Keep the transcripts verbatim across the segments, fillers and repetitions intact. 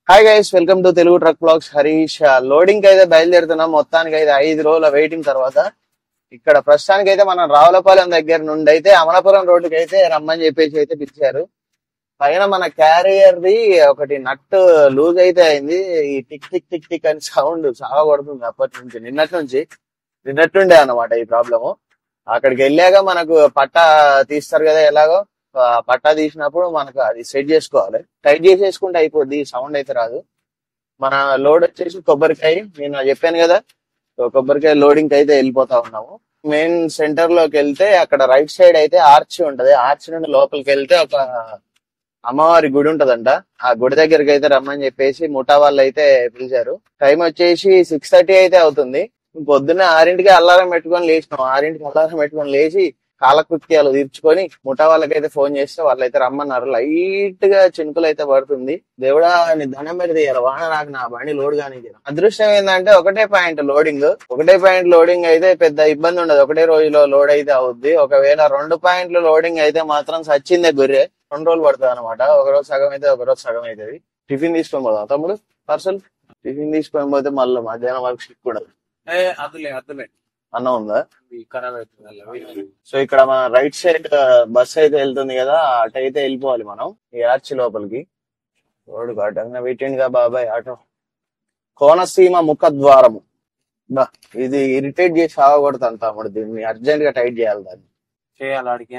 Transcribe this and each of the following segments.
Hi guys, welcome to Telugu truck blogs. Harish loading కి అయితే బయలుదేరుతున్నాం. మొత్తానికి అయితే ఐదు రోజుల వెయిటింగ్ తర్వాత ఇక్కడ ప్రస్తుతానికి అయితే మనం రావులపాలెం దగ్గర నుండి అయితే అమలాపురం రోడ్డుకి అయితే రమ్మని చెప్పేసి అయితే పిలిచారు. పైన మన క్యారియర్ ది ఒకటి నట్ లూజ్ అయితే అయింది. ఈ టిక్ టిక్ టిక్ టిక్ అని సౌండ్ చాలా కొడుతుంది అప్పటి నుంచి, నిన్నటి నుంచి నిన్నట్టుండే అన్నమాట ఈ ప్రాబ్లము. అక్కడికి వెళ్ళాక మనకు పట్టా తీస్తారు కదా, ఎలాగో పట్టా తీసినప్పుడు మనకు అది సెట్ చేసుకోవాలి. టైట్ చేసేసుకుంటే అయిపోద్ది, సౌండ్ అయితే రాదు. మన లోడ్ వచ్చేసి కొబ్బరికాయ, నేను చెప్పాను కదా, కొబ్బరికాయ లోడింగ్ అయితే వెళ్ళిపోతా ఉన్నాము. మెయిన్ సెంటర్ లోకి వెళ్తే అక్కడ రైట్ సైడ్ అయితే ఆర్చ్ ఉంటది. ఆర్చ్ నుండి లోపలికి వెళ్తే ఒక అమ్మవారి గుడి ఉంటదంట. ఆ గుడి దగ్గరికి అయితే రమ్మని చెప్పేసి ముఠా వాళ్ళు అయితే పిలిచారు. టైం వచ్చేసి సిక్స్ థర్టీ అయితే అవుతుంది. పొద్దున్నే ఆరింటికి అల్లారం పెట్టుకొని లేచినాం. ఆరింటికి అల్లారం పెట్టుకొని లేచి కాలకృత్యాలు తీర్చుకొని ముఠా వాళ్ళకైతే ఫోన్ చేస్తే వాళ్ళైతే రమ్మన్నారు. లైట్ గా చినుకులు అయితే పడుతుంది. దేవుడా నీ ధనం మీద తీయాలి, వాన రాక నా బండి లోడ్ కానీ. అదృష్టం ఏంటంటే ఒకటే పాయింట్ లోడింగ్, ఒకటే పాయింట్ లోడింగ్ అయితే పెద్ద ఇబ్బంది ఉండదు, ఒకటే రోజులో లోడ్ అయితే అవుద్ది. ఒకవేళ రెండు పాయింట్లు లోడింగ్ అయితే మాత్రం సచ్చిందే గొర్రె, రెండు రోజులు పడుతుంది అనమాట. ఒకరోజు సగం అయితే ఒకరోజు సగం అవుతుంది. టిఫిన్ తీసుకొని పోదాం తమ్ముడు, పార్సల్ టిఫిన్ తీసుకొని పోతే మళ్ళీ మధ్యాహ్నం వరకు స్టిక్ కూడా అన్నం ఉందా. సో ఇక్కడ మన రైట్ సైడ్ బస్ అయితే వెళ్తుంది కదా, అటైతే వెళ్ళిపోవాలి మనం ఈ ఆర్చి లోపలికి. రోడ్డు కట్టంగా పెట్టిండుగా బాబాయ్ ఆటో. కోనసీమ ముఖద్వారము, ఇది ఇరిటేట్ చేసి సాగకూడతాను తమ్ముడు, దీన్ని అర్జెంట్ గా టైట్ చేయాలి. దాన్ని చేయాలి ఆడికి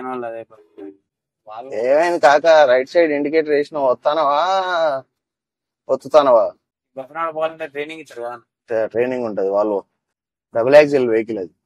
ఏమైంది కాక, రైట్ సైడ్ ఇండికేటర్ వేసినావు, వస్తానవా వత్తుతానవా? ట్రైనింగ్ ఇచ్చారు కదా, ట్రైనింగ్ ఉంటది. వాళ్ళు డబుల్ యాక్సిల్ వెహికల్ అది,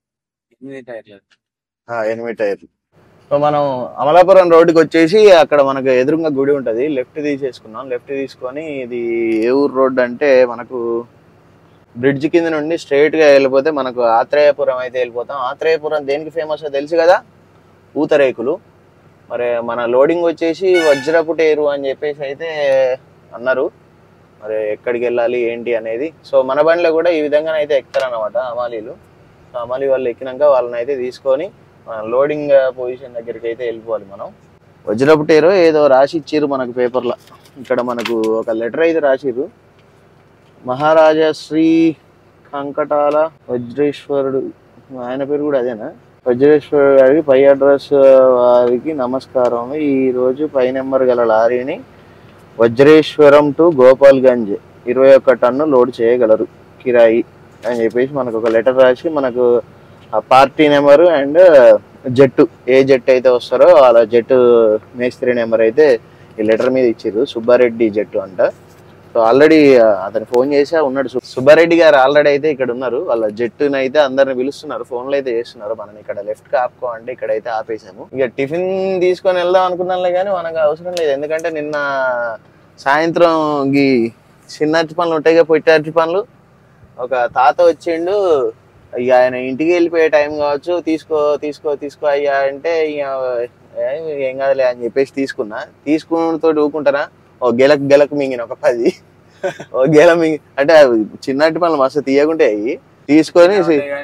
ఎనిమిది టైర్లు. సో మనం అమలాపురం రోడ్డుకి వచ్చేసి అక్కడ మనకు ఎదురుగా గుడి ఉంటది, లెఫ్ట్ తీసేసుకున్నాం. లెఫ్ట్ తీసుకొని ఇది ఏ ఊరు రోడ్డు అంటే మనకు బ్రిడ్జ్ కింద నుండి స్ట్రైట్ గా వెళ్ళిపోతే మనకు ఆత్రేయపురం అయితే వెళ్ళిపోతాం. ఆత్రేయపురం దేనికి ఫేమస్ తెలుసు కదా, పూతరేకులు. మరి మన లోడింగ్ వచ్చేసి వజ్రపు టేరు అని చెప్పేసి అయితే అన్నారు. మరి ఎక్కడికి వెళ్ళాలి ఏంటి అనేది. సో మన బండిలో కూడా ఈ విధంగా అయితే ఎక్కుతారనమాట అమాలీలు. సో అమాలీ వాళ్ళు ఎక్కినాక వాళ్ళని అయితే తీసుకొని లోడింగ్ పొజిషన్ దగ్గరికి అయితే వెళ్ళిపోవాలి మనం. వజ్రపు టేరు ఏదో రాసి ఇచ్చిర్రు మనకు పేపర్లో. ఇక్కడ మనకు ఒక లెటర్ అయితే రాసిర్రు. మహారాజా శ్రీ కంకటాల వజ్రేశ్వరుడు, ఆయన పేరు కూడా అదేనా, వజ్రేశ్వరుడు గారికి పై అడ్రస్ వారికి నమస్కారం. ఈ రోజు పై నెంబర్ గల లారీని వజ్రేశ్వరం టు గోపాల్గంజ్ ఇరవై ఒక్క టన్ను లోడ్ చేయగలరు కిరాయి అని చెప్పేసి మనకు ఒక లెటర్ రాసి మనకు ఆ పార్టీ నెంబరు అండ్ జట్టు, ఏ జట్టు అయితే వస్తారో వాళ్ళ జట్టు మేస్త్రి నెంబర్ అయితే ఈ లెటర్ మీద ఇచ్చిర్రు. సుబ్బారెడ్డి జట్టు అంట. సో ఆల్రెడీ అతను ఫోన్ చేసా ఉన్నాడు. సుబ్బారెడ్డి గారు ఆల్రెడీ అయితే ఇక్కడ ఉన్నారు. వాళ్ళ జట్టుని అయితే అందరిని పిలుస్తున్నారు, ఫోన్లు అయితే చేస్తున్నారు. మనం ఇక్కడ లెఫ్ట్ కి ఆపుకో అంటే ఇక్కడైతే ఆపేసాము. ఇక టిఫిన్ తీసుకొని వెళ్దాం అనుకున్నాంలే కానీ మనకు అవసరం లేదు. ఎందుకంటే నిన్న సాయంత్రం ఈ చిన్న అరటి పనులు ఉంటాయి కదా, పొట్టి అరటి పనులు, ఒక తాత వచ్చిండు. ఇక ఆయన ఇంటికి వెళ్ళిపోయే టైం కావచ్చు, తీసుకో తీసుకో తీసుకో అయ్యా అంటే ఇక ఏం కాదులే అని చెప్పేసి తీసుకున్నా. తీసుకున్నతో ఊకుంటారా, ఓ గెలకు గెలకు మింగిన ఒక పది, ఓ గెల మింగి అంటే చిన్నటి పనులు మస్తు తీయకుంటే అవి తీసుకొని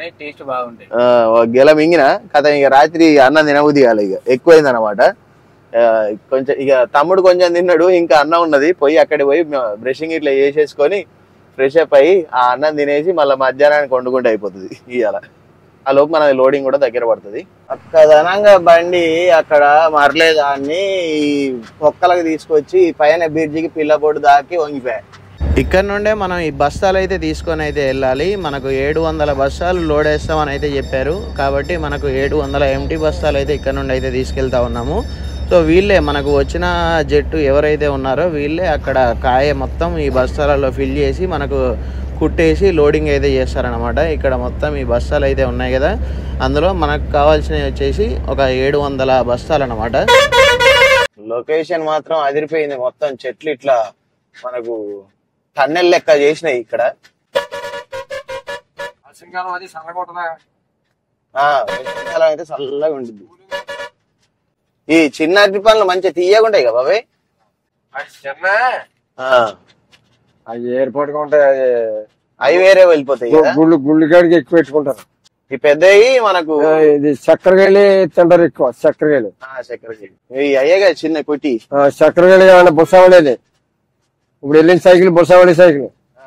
ఓ గెల మింగిన కథ. ఇక రాత్రి అన్నం తినబుద్ధి కాలే, ఇక ఎక్కువైంది అనమాట. కొంచెం ఇక తమ్ముడు కొంచెం తిన్నాడు, ఇంకా అన్నం ఉన్నది. పోయి అక్కడికి పోయి బ్రషింగ్ ఇట్లా చేసేసుకొని ఫ్రెష్ అప్ అయ్యి ఆ అన్నం తినేసి మళ్ళీ మధ్యాహ్నానికి వండుకుంటే అయిపోతుంది ఇవాళ. ఆ లోపు మన లోడింగ్ కూడా దగ్గర పడుతుంది. అక్కదనంగా బండి అక్కడ మరలేదాన్ని పొక్కలకు తీసుకొచ్చి పైన బ్రిడ్జికి పిల్లబొడ్డు దాకి వంగిపోయాయి. ఇక్కడ నుండే మనం ఈ బస్తాలు అయితే తీసుకొని అయితే వెళ్ళాలి. మనకు ఏడు వందల బస్తాలు లోడ్ వేస్తామని అయితే చెప్పారు. కాబట్టి మనకు ఏడు వందల ఎంటీ బస్తాలు అయితే ఇక్కడ నుండి అయితే తీసుకెళ్తా ఉన్నాము. సో వీళ్ళే మనకు వచ్చిన జట్టు ఎవరైతే ఉన్నారో వీళ్ళే అక్కడ కాయ మొత్తం ఈ బస్తాలలో ఫిల్ చేసి మనకు కుట్టేసి లోడింగ్ అయితే చేస్తారనమాట. ఇక్కడ మొత్తం ఈ బస్తాలు అయితే ఉన్నాయి కదా, అందులో మనకు కావాల్సినవి వచ్చేసి ఒక ఏడు వందల బస్తాలు అనమాట. లొకేషన్ మాత్రం అదిరిపోయింది. మొత్తం చెట్లు ఇట్లా మనకు టన్నెల్ లెక్క చేసినాయి ఇక్కడ. అయితే చల్లగా ఉంటుంది. ఈ చిన్న అరటి పనులు మంచిగా తీయకుంటాయి కదా బాబాయ్, అవి ఎయిర్పోర్ట్ గా ఉంటాయి, అవి వేరే వెళ్ళిపోతాయి. గుళ్ళు గుళ్ళు కాడికి ఎక్కువ పెట్టుకుంటారు. ఈ పెద్దవి మనకు ఇది చక్కెరకాయలు తింటారు ఎక్కువ. చక్కెరకాయలు చక్కెరకాయలు ఇవి అయ్యే కదా చిన్న కొట్టి చక్కెరకాయలు ఏమన్నా బుసవలేదు. ఇప్పుడు వెళ్ళిన సైకిల్ బుసవాడి సైకిల్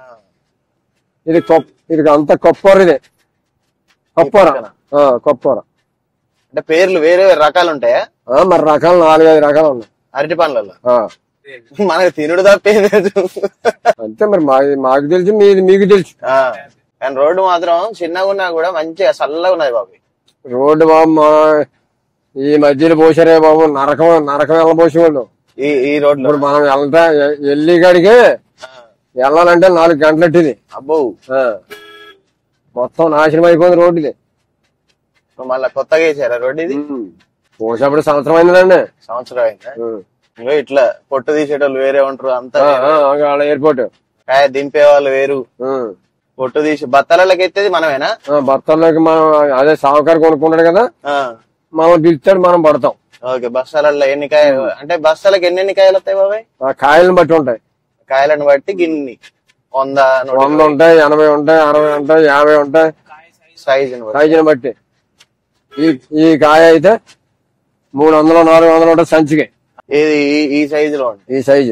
ఇది కొప్ ఇది అంత కొప్పర ఇది కొప్పర కొప్పర అంటే పేర్లు వేరే రకాలు ఉంటాయా? మరి రకాలు నాలుగైదు రకాలు ఉన్నాయి అరటి పండ్లలో. మనకు తినుడు తప్పేది అంతే మరి మాకు మాకు తెలుసు మీది మీకు తెలుసు. కానీ రోడ్డు మాత్రం చిన్నగా ఉన్నా కూడా మంచిగా చల్లగా ఉన్నది బాబు. రోడ్డు బాబు మా ఈ మధ్యలో పోసారే బాబు, నరకం నరకం వెళ్ళబోసే వాళ్ళు ఈ ఈ రోడ్డు. ఇప్పుడు మనం వెళ్తా వెళ్ళి కాడికి వెళ్ళాలంటే నాలుగు గంటలట్టిది. అబ్బో మొత్తం నాశనం అయిపోయింది రోడ్డు ఇది. మళ్ళా కొత్తగా వేసారా రోడ్డు ఇది? పోసేప్పుడు సంవత్సరం అయిందండి. సంవత్సరం అయిందా? ఇంకా ఇట్లా పొట్టు తీసేటోళ్ళు వేరే ఉంటారు అంతా. ఎయిర్పోర్ట్ కాయ దింపే వాళ్ళు వేరు, పొట్టు తీసి బత్తాలకి ఎత్తేది మనమేనా? బత్తాలకి మనం అదే సావుకారు కొనుక్కున్నాడు కదా, మనం పిలుస్తాడు మనం పడతాం. ఓకే. బస్తాలలో ఎన్ని కాయలు అంటే బస్తాలకు ఎన్ని ఎన్ని కాయలు వస్తాయి బాబాయ్? కాయలను బట్టి ఉంటాయి. కాయలను బట్టి గిన్ని వంద వంద ఉంటాయి, ఎనభై ఉంటాయి, అరవై ఉంటాయి, యాభై ఉంటాయి. సైజుని సైజుని బట్టి ఈ ఈ కాయ అయితే మూడు వందలు నాలుగు వందలు ఉంటాయి సంచికి. ఇది ఈ సైజులో ఈ సైజు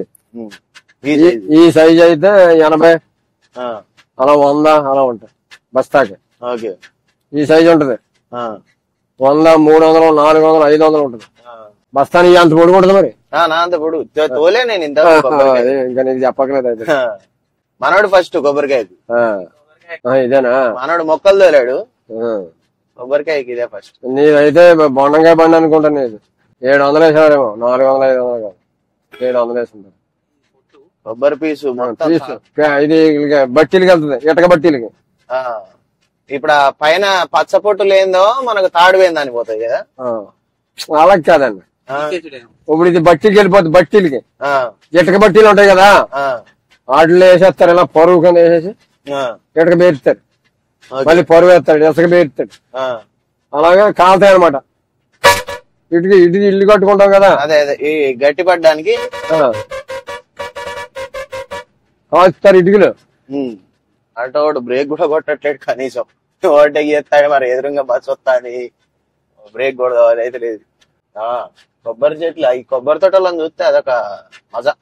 ఈ సైజు అయితే ఎనభై అలా వంద అలా ఉంటాయి బస్తాకి. ఓకే. ఈ సైజు ఉంటది వంద మూడు వందలు నాలుగు వందలు ఐదు వందలు ఉంటది బస్తాని. అంత పొడుగు ఉంటది మరి. అంత పొడుగు తోలే నేను ఇంత ఇంకా నీకు చెప్పకలేదు అయితే. మనోడు ఫస్ట్ కొబ్బరికాయ ఇదేనా? మనోడు మొక్కలు తోలాడు, కొబ్బరికాయకి ఇదే ఫస్ట్. నీదైతే బొండంకాయ బండి అనుకుంటా. నీది ఏడు వందలు వేసారేమో, నాలుగు వందలు ఐదు వందలు కాదు ఏడు వందలు వేసుకుంటారు కొబ్బరి పీసు. పీసు ఇది బట్టీలకి వెళ్తుంది, ఇటక బట్టీలకి. ఇప్పుడు ఆ పైన పచ్చపొట్టు లేదో మనకు తాడు వేందని పోతాయి కదా. అలా కాదండి, ఇప్పుడు ఇది బట్టీకి వెళ్ళిపోతుంది. బట్టీలకి ఇటక బట్టీలు ఉంటాయి కదా, వాటిలో వేసేస్తారు ఇలా పరువు కింద వేసేసి ఇటక పేరుతాడు, మళ్ళీ పరువు వేస్తాడు, ఇసుక పేరుతాడు. అలాగే కాలుతాయి అనమాట. ఇటుకి ఇటుకి ఇల్లు కట్టుకుంటాం కదా, అదే అదే ఈ గట్టి పడ్డానికి కాల్చుతారు ఇటుకలు. అటు ఒకటి బ్రేక్ కూడా కొట్టట్లేదు కనీసం. ఓవర్టేక్ చేస్తాడు మరి, ఎదురుగా బస్సు వస్తాని బ్రేక్ కూడా అయితే లేదు. కొబ్బరి చెట్లు ఈ కొబ్బరి తోటలను చూస్తే అదొక మజా.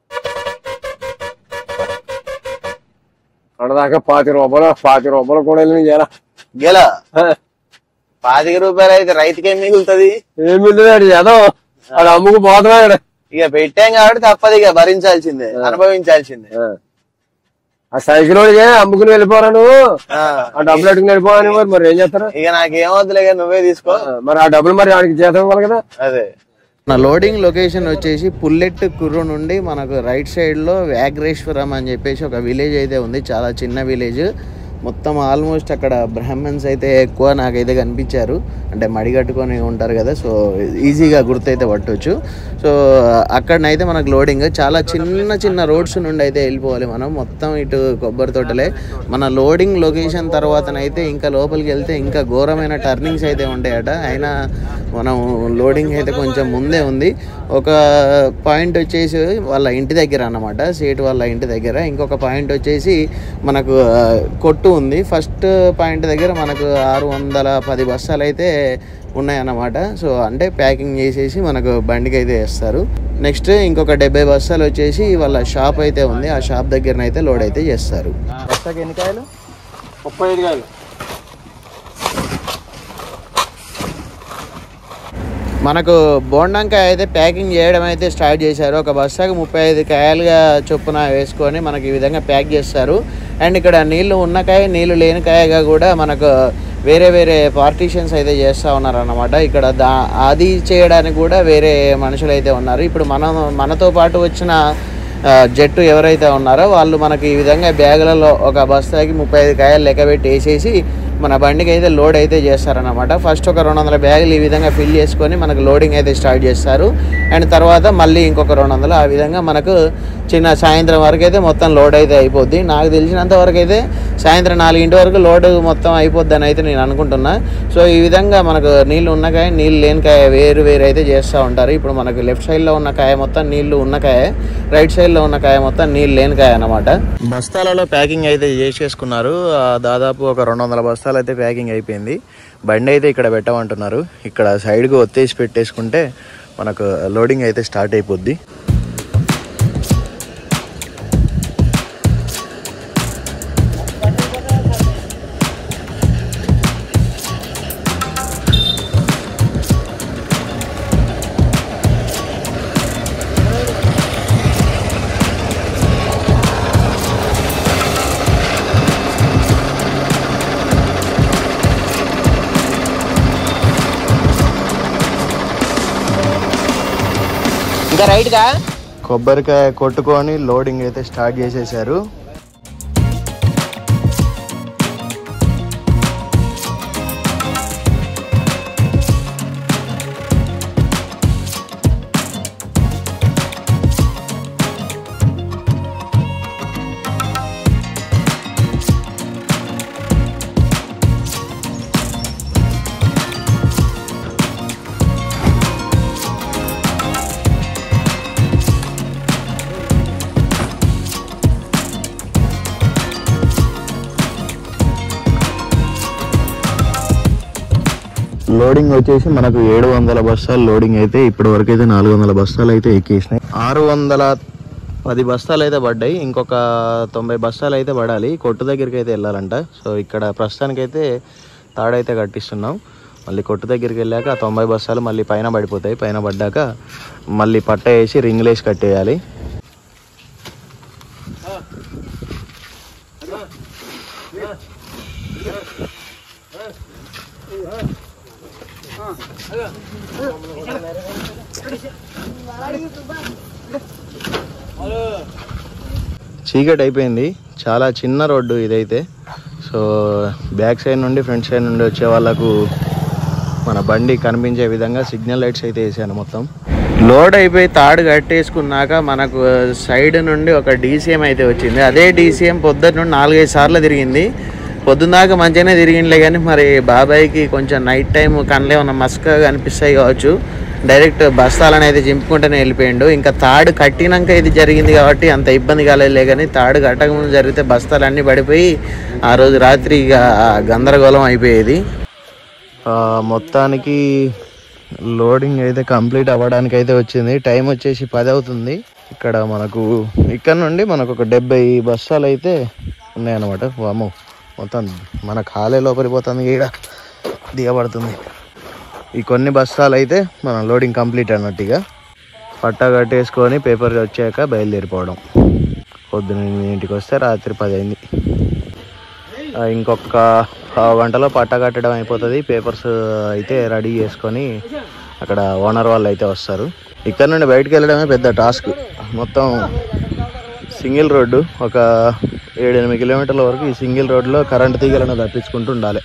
అక్కడదాకా పాతి రూపాయలు పాతి రూపాయలు కూడా వెళ్ళి గెలా గెలా పాతిక రూపాయలు అయితే రైతుకేం మిగులుతుంది? ఏం మిగులుతాడు ఏదో అది అమ్ముకు పోతున్నాడు. ఇక పెట్టాం కాబట్టి తప్పదు, ఇక భరించాల్సిందే, అనుభవించాల్సిందే. ఆ సైకిల్ వాడికి అమ్ముకుని వెళ్ళిపోరా నువ్వు, ఆ డబ్బులు అట్టుకుని వెళ్ళిపోవని మరి ఏం చేస్తారా? ఇక నాకేమవుతులే, నువ్వే తీసుకో మరి ఆ డబ్బులు మరి ఆడికి చేస్తాం ఇవ్వాలి కదా. అదే నా లోడింగ్ లొకేషన్ వచ్చేసి పుల్లెట్ కుర్రు నుండి మనకు రైట్ సైడ్ లో వ్యాఘ్రేశ్వరం అని చెప్పేసి ఒక విలేజ్ అయితే ఉంది. చాలా చిన్న విలేజ్. మొత్తం ఆల్మోస్ట్ అక్కడ బ్రాహ్మణ్స్ అయితే ఎక్కువ నాకైతే కనిపించారు. అంటే మడి కట్టుకొని ఉంటారు కదా, సో ఈజీగా గుర్తయితే పట్టవచ్చు. సో అక్కడనైతే మనకు లోడింగ్ చాలా చిన్న చిన్న రోడ్స్ నుండి అయితే వెళ్ళిపోవాలి మనం. మొత్తం ఇటు కొబ్బరి తోటలే. మన లోడింగ్ లొకేషన్ తర్వాతనైతే ఇంకా లోపలికి వెళ్తే ఇంకా ఘోరమైన టర్నింగ్స్ అయితే ఉంటాయట. అయినా మనం లోడింగ్ అయితే కొంచెం ముందే ఉంది. ఒక పాయింట్ వచ్చేసి వాళ్ళ ఇంటి దగ్గర అన్నమాట, సేటు వాళ్ళ ఇంటి దగ్గర. ఇంకొక పాయింట్ వచ్చేసి మనకు కొట్టు ఉంది. ఫస్ట్ పాయింట్ దగ్గర మనకు ఆరు వందల పది బస్తాలు అయితే ఉన్నాయన్నమాట. సో అంటే ప్యాకింగ్ చేసేసి మనకు బండికి అయితే వేస్తారు. నెక్స్ట్ ఇంకొక డెబ్బై బస్తాలు వచ్చేసి వాళ్ళ షాప్ అయితే ఉంది, ఆ షాప్ దగ్గరనైతే లోడ్ అయితే చేస్తారు. బస్తాకి ఎన్ని కాయలు? ముప్పై ఐదు కాయలు. మనకు బోండంకాయ అయితే ప్యాకింగ్ చేయడం అయితే స్టార్ట్ చేశారు. ఒక బస్తాకి ముప్పై ఐదు కాయలుగా చొప్పున వేసుకొని మనకి ఈ విధంగా ప్యాక్ చేస్తారు. అండ్ ఇక్కడ నీళ్లు ఉన్న కాయ నీళ్లు లేని కాయగా కూడా మనకు వేరే వేరే పార్టీషన్స్ అయితే చేస్తూ ఉన్నారు అన్నమాట. ఇక్కడ దా అది చేయడానికి కూడా వేరే మనుషులు అయితే ఉన్నారు. ఇప్పుడు మనం మనతో పాటు వచ్చిన జట్టు ఎవరైతే ఉన్నారో వాళ్ళు మనకి ఈ విధంగా బ్యాగులలో ఒక బస్తాకి ముప్పై ఐదు కాయలు లెక్క పెట్టి వేసేసి మన బండికి అయితే లోడ్ అయితే చేస్తారనమాట. ఫస్ట్ ఒక రెండు వందల బ్యాగులు ఈ విధంగా ఫిల్ చేసుకొని మనకు లోడింగ్ అయితే స్టార్ట్ చేస్తారు. అండ్ తర్వాత మళ్ళీ ఇంకొక రెండు వందలు ఆ విధంగా మనకు చిన్న సాయంత్రం వరకు అయితే మొత్తం లోడ్ అయితే అయిపోద్ది. నాకు తెలిసినంత వరకు అయితే సాయంత్రం నాలుగింటి వరకు లోడ్ మొత్తం అయిపోద్ది అని అయితే నేను అనుకుంటున్నా. సో ఈ విధంగా మనకు నీళ్ళు ఉన్న కాయ నీళ్ళు లేని కాయ వేరు వేరు అయితే చేస్తూ ఉంటారు. ఇప్పుడు మనకు లెఫ్ట్ సైడ్లో ఉన్న కాయ మొత్తం నీళ్లు ఉన్న కాయ, రైట్ సైడ్లో ఉన్న కాయ మొత్తం నీళ్ళు లేని కాయ అనమాట. బస్తాలలో ప్యాకింగ్ అయితే చేసేసుకున్నారు. దాదాపు ఒక రెండు వందల బస్తాలు అయితే ప్యాకింగ్ అయిపోయింది. బండి అయితే ఇక్కడ పెట్టమంటున్నారు. ఇక్కడ సైడ్కి ఒత్తేసి పెట్టేసుకుంటే మనకు లోడింగ్ అయితే స్టార్ట్ అయిపోద్ది. ఇంకా రైట్ గా కొబ్బరికాయ కొట్టుకొని లోడింగ్ అయితే స్టార్ట్ చేసేసారు. లోడింగ్ వచ్చేసి మనకు ఏడు వందల బస్తాలు లోడింగ్ అయితే ఇప్పటి వరకు అయితే నాలుగు వందల బస్తాలు అయితే ఎక్కేసినాయి. ఆరు వందల పది బస్తాలు అయితే పడ్డాయి. ఇంకొక తొంభై బస్తాలు అయితే పడాలి. కొట్టు దగ్గరికి అయితే వెళ్ళాలంట. సో ఇక్కడ ప్రస్తుతానికైతే తాడైతే కట్టిస్తున్నాం. మళ్ళీ కొట్టు దగ్గరికి వెళ్ళాక తొంభై బస్తాలు మళ్ళీ పైన పడిపోతాయి. పైన పడ్డాక మళ్ళీ పట్ట వేసి రింగులు వేసి కట్టేయాలి. చీకటి అయిపోయింది. చాలా చిన్న రోడ్డు ఇదైతే. సో బ్యాక్ సైడ్ నుండి ఫ్రంట్ సైడ్ నుండి వచ్చే వాళ్ళకు మన బండి కనిపించే విధంగా సిగ్నల్ లైట్స్ అయితే వేసాను. మొత్తం లోడ్ అయిపోయి తాడు కట్టేసుకున్నాక మనకు సైడ్ నుండి ఒక డీసీఎం అయితే వచ్చింది. అదే డీసీఎం పొద్దున్న నుండి నాలుగైదు సార్లు తిరిగింది. పొద్దున్న దాకా మంచిగానే తిరిగిందిలే, కానీ మరి బాబాయ్కి కొంచెం నైట్ టైం కళ్ళే ఉన్న మస్కగా అనిపిస్తాయి కావచ్చు. డైరెక్ట్ బస్తాలను అయితే చింపుకుంటూనే వెళ్ళిపోయిండు. ఇంకా తాడు కట్టినాక ఇది జరిగింది కాబట్టి అంత ఇబ్బంది కాలేదులే, కానీ తాడు కట్టక ముందు జరిగితే బస్తాలు అన్నీ పడిపోయి ఆ రోజు రాత్రి ఇక గందరగోళం అయిపోయేది. మొత్తానికి లోడింగ్ అయితే కంప్లీట్ అవ్వడానికి అయితే వచ్చింది. టైం వచ్చేసి పది అవుతుంది. ఇక్కడ మనకు ఇక్కడ నుండి మనకు ఒక డెబ్బై బస్తాలు అయితే ఉన్నాయన్నమాట. వామో, మొత్తం మన ఖాళీ లోపలిపోతుంది, ఈడ దిగబడుతుంది. ఈ కొన్ని బస్తాలు అయితే మన లోడింగ్ కంప్లీట్ అన్నట్టుగా పట్టా కట్టేసుకొని పేపర్ వచ్చాక బయలుదేరిపోవడం. పొద్దున ఇంటికి వస్తే రాత్రి పది అయింది. ఇంకొక గంటలో పట్టా కట్టడం అయిపోతుంది. పేపర్స్ అయితే రెడీ చేసుకొని అక్కడ ఓనర్ వాళ్ళు అయితే వస్తారు. ఇక్కడ నుండి బయటకు వెళ్ళడమే పెద్ద టాస్క్. మొత్తం సింగిల్ రోడ్డు, ఒక ఏడు ఎనిమిది కిలోమీటర్ల వరకు ఈ సింగిల్ రోడ్లో కరెంటు తీగలను తప్పించుకుంటూ ఉండాలి.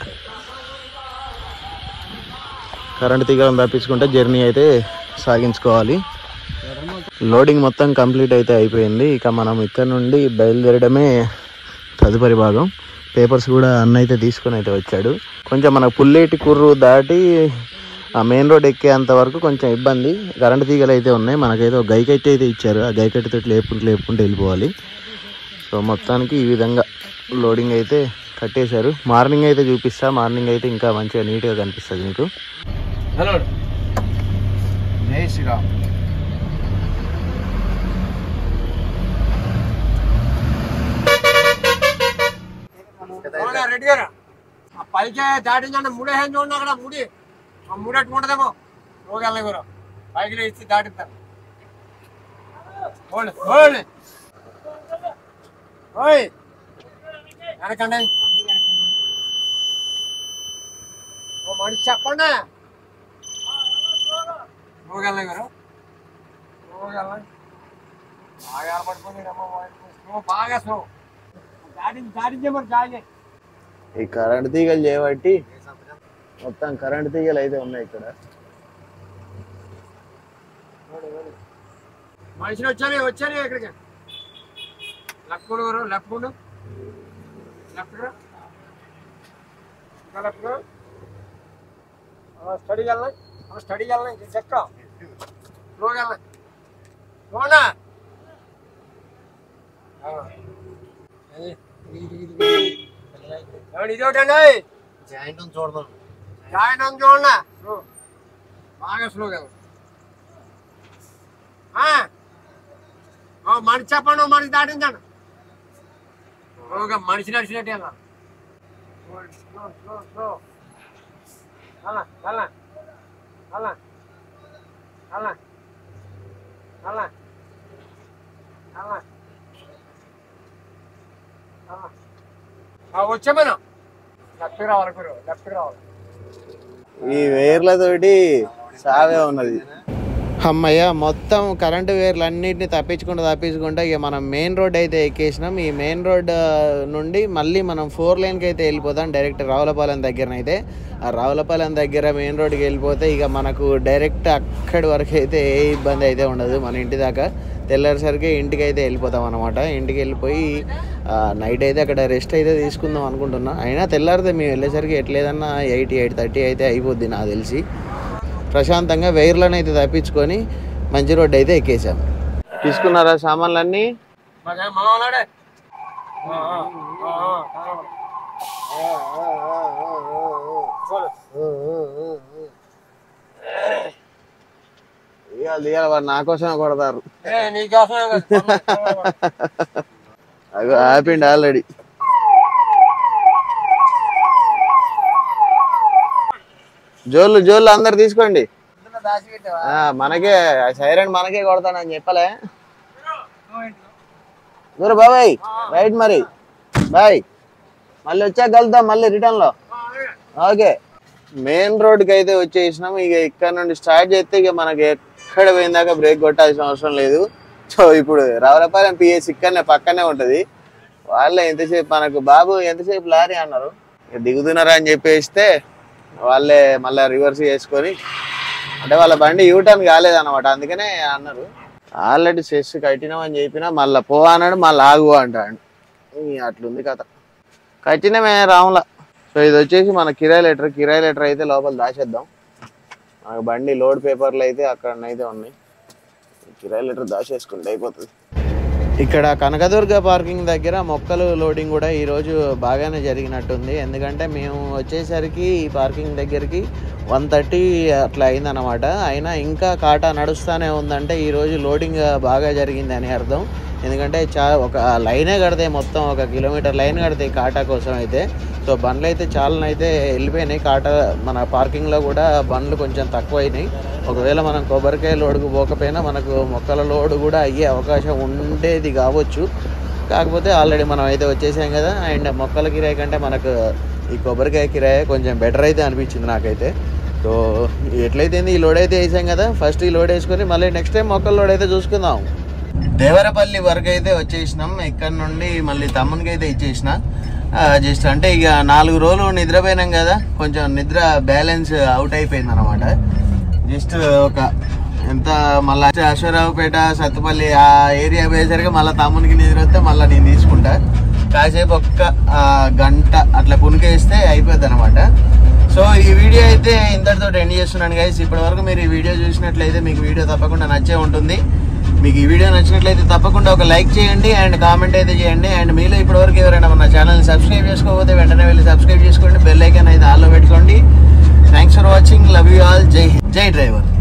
కరెంటు తీగలను తప్పించుకుంటే జర్నీ అయితే సాగించుకోవాలి. లోడింగ్ మొత్తం కంప్లీట్ అయితే అయిపోయింది. ఇక మనం ఇక్కడ నుండి బయలుదేరడమే తదుపరి భాగం. పేపర్స్ కూడా అన్న అయితే తీసుకొని అయితే వచ్చాడు. కొంచెం మన పుల్లేటి కుర్రు దాటి ఆ మెయిన్ రోడ్ ఎక్కేంత వరకు కొంచెం ఇబ్బంది. కరెంటు తీగలు అయితే ఉన్నాయి. మనకైతే ఒక గైకట్టి అయితే ఇచ్చారు. ఆ గైకట్టితో లేపుకుంటూ లేపుకుంటూ వెళ్ళిపోవాలి. సో మొత్తానికి ఈ విధంగా లోడింగ్ అయితే కట్టేశారు. మార్నింగ్ అయితే చూపిస్తా. మార్నింగ్ అయితే ఇంకా మంచిగా నీట్గా కనిపిస్తుంది మీకు. హలో జై శ్రీరామ్. రెడ్డి గారు ఆ పైకి దాటించండి. ముడేసాను చూడండి, అక్కడ ముడి ఆ ముడెట్టుకుంటుందేమో. రోగాల గారు పైకి ఇచ్చి దాటిస్తారు. వెనకండి ఓ మనిషి చెప్పండి. రోగాల గారు రోగాల బాగా పడిపోయింది. బాగా స్లో దాటించి దాటించే మరి జాయి. ఈ కరెంటు తీగలు చేయబట్టి మొత్తం కరెంటు తీగలు అయితే ఉన్నాయి ఇక్కడ. మనుషులు వచ్చారు వచ్చారు ఇక్కడికి. లెఫ్ట్ లెఫ్ట్ లెఫ్ట్ లెఫ్ట్ స్టడీకి వెళ్ళాలి. స్టడీకి వెళ్ళాలి. చెక్క స్లోగా వెళ్ళాలి. స్లోనా ఇదొకటండి. జాయింట్ చూడదాం. జాయింట్ చూడండి. స్లో బాగా స్లోగా మనిషి చెప్పండి. మనిషి దాటించండి. స్లోగా మనిషి నడిచినట్టు వెళ్ళాలి. స్లో స్లో స్లో అలా అలా అలా అలా అలా అలా వచ్చే మనం లెఫ్ట్ రావాలి. లెఫ్ట్ రావాలి. ఈ వేర్లతోటి సావే ఉన్నది. అమ్మయ్య మొత్తం కరెంటు వేర్లు అన్నిటిని తప్పించుకుంటూ తప్పించుకుంటూ ఇక మనం మెయిన్ రోడ్ అయితే ఎక్కేసినాం. ఈ మెయిన్ రోడ్ నుండి మళ్ళీ మనం ఫోర్ లైన్కి అయితే వెళ్ళిపోతాం డైరెక్ట్ రావులపాలెం దగ్గరనైతే. ఆ రావులపాలెం దగ్గర మెయిన్ రోడ్కి వెళ్ళిపోతే ఇక మనకు డైరెక్ట్ అక్కడి వరకు అయితే ఏ ఇబ్బంది అయితే ఉండదు. మన ఇంటి దాకా తెల్లారిసరికి ఇంటికి అయితే వెళ్ళిపోతాం అనమాట. ఇంటికి వెళ్ళిపోయి నైట్ అయితే అక్కడ రెస్ట్ అయితే తీసుకుందాం అనుకుంటున్నా. అయినా తెల్లారితే మేము వెళ్ళేసరికి ఎట్లేదన్నా ఎయిట్ ఎయిట్ థర్టీ అయితే అయిపోద్ది నాకు తెలిసి. ప్రశాంతంగా వైర్లను అయితే తప్పించుకొని మంచి రోడ్డు అయితే ఎక్కేసాము. తీసుకున్నారా సామాన్లన్నీ? ఇవాళ ఇవాళ వారు నా కోసమే కొడతారు. అవి ఆపిండి ఆల్రెడీ. జోళ్ళు జోళ్ళు అందరు తీసుకోండి. మనకే సైరన్ మనకే కొడతానని చెప్పలే. దూరం బాబాయ్ రైట్ మరి బాయ్. మళ్ళీ వచ్చాక కలుద్దాం మళ్ళీ రిటర్న్ లో. ఓకే మెయిన్ రోడ్కి అయితే వచ్చేసినాం. ఇక ఇక్కడ నుండి స్టార్ట్ చేస్తే ఇక మనకి ఎక్కడ పోయిందాక బ్రేక్ కొట్టాల్సిన అవసరం లేదు. సో ఇప్పుడు రావులపాలెం పిఎస్ ఇక్కడనే పక్కనే ఉంటది. వాళ్ళే ఎంతసేపు మనకు బాబు ఎంతసేపు లారీ అన్నారు. ఇక దిగుతున్నారా అని చెప్పేస్తే వాళ్ళే మళ్ళీ రివర్స్ చేసుకొని, అంటే వాళ్ళ బండి యూటర్న్ కాలేదన్నమాట, అందుకనే అన్నారు. ఆల్రెడీ సెస్ కట్టినామని చెప్పినా మళ్ళీ పో అన్నాడు, మళ్ళీ ఆగు అంటాడు. అట్లుంది కథ. కట్టినమే రాములా. సో ఇది వచ్చేసి మన కిరాయి లెటర్. కిరాయి లెటర్ అయితే లోపల దాచేద్దాం. మనకు బండి లోడ్ పేపర్లు అయితే అక్కడనైతే ఉన్నాయి. కిరాయి లెటర్ దాచేసుకుంటే అయిపోతుంది. ఇక్కడ కనకదుర్గ పార్కింగ్ దగ్గర మొక్కలు లోడింగ్ కూడా ఈరోజు బాగానే జరిగినట్టుంది. ఎందుకంటే మేము వచ్చేసరికి ఈ పార్కింగ్ దగ్గరికి వన్ థర్టీ అట్లా అయిందన్నమాట. అయినా ఇంకా కాటా నడుస్తూనే ఉందంటే ఈరోజు లోడింగ్ బాగా జరిగింది అని అర్థం. ఎందుకంటే చా ఒక లైనే కడతాయి, మొత్తం ఒక కిలోమీటర్ లైన్ కడతాయి కాటా కోసం అయితే. సో బండ్లు అయితే చాలా అయితే వెళ్ళిపోయినాయి. కాటా మన పార్కింగ్లో కూడా బండ్లు కొంచెం తక్కువ అయినాయి. ఒకవేళ మనం కొబ్బరికాయ లోడుకు పోకపోయినా మనకు మొక్కల లోడు కూడా అయ్యే అవకాశం ఉండేది కావచ్చు. కాకపోతే ఆల్రెడీ మనం అయితే వచ్చేసాం కదా. అండ్ మొక్కల కిరాయి కంటే మనకు ఈ కొబ్బరికాయ కిరాయి కొంచెం బెటర్ అయితే అనిపించింది నాకైతే. సో ఎట్లయితే ఈ లోడ్ అయితే వేసాం కదా, ఫస్ట్ ఈ లోడ్ వేసుకొని మళ్ళీ నెక్స్ట్ టైం మొక్కల లోడ్ అయితే చూసుకుందాం. దేవరపల్లి వరకు అయితే వచ్చేసినాం. ఇక్కడ నుండి మళ్ళీ తమ్మునికి అయితే ఇచ్చేసిన. జస్ట్ అంటే ఇక నాలుగు రోజులు నిద్రపోయినాం కదా, కొంచెం నిద్ర బ్యాలెన్స్ అవుట్ అయిపోయింది అనమాట. జస్ట్ ఒక ఎంత మళ్ళీ అశ్వరావుపేట సత్తుపల్లి ఆ ఏరియా పోయేసరికి మళ్ళీ తమ్మునికి నిద్ర వస్తే మళ్ళీ నేను తీసుకుంటా. కాసేపు ఒక్క గంట అట్లా పునికేస్తే అయిపోద్ది అనమాట. సో ఈ వీడియో అయితే ఇంతటితో ఎండ్ చేస్తున్నాను గైస్. ఇప్పటి వరకు మీరు ఈ వీడియో చూసినట్లయితే మీకు వీడియో తప్పకుండా నచ్చే ఉంటుంది. మీకు ఈ వీడియో నచ్చినట్లయితే తప్పకుండా ఒక లైక్ చేయండి అండ్ కామెంట్ అయితే చేయండి. అండ్ మీలో ఇప్పటివరకు ఎవరైనా మన ఛానల్ని సబ్స్క్రైబ్ చేసుకోకపోతే వెంటనే వెళ్ళి సబ్స్క్రైబ్ చేసుకోండి. బెల్ ఐకాన్ అయితే ఆల్లో పెట్టుకోండి. Thanks for watching. Love you all. జై జై డ్రైవర్.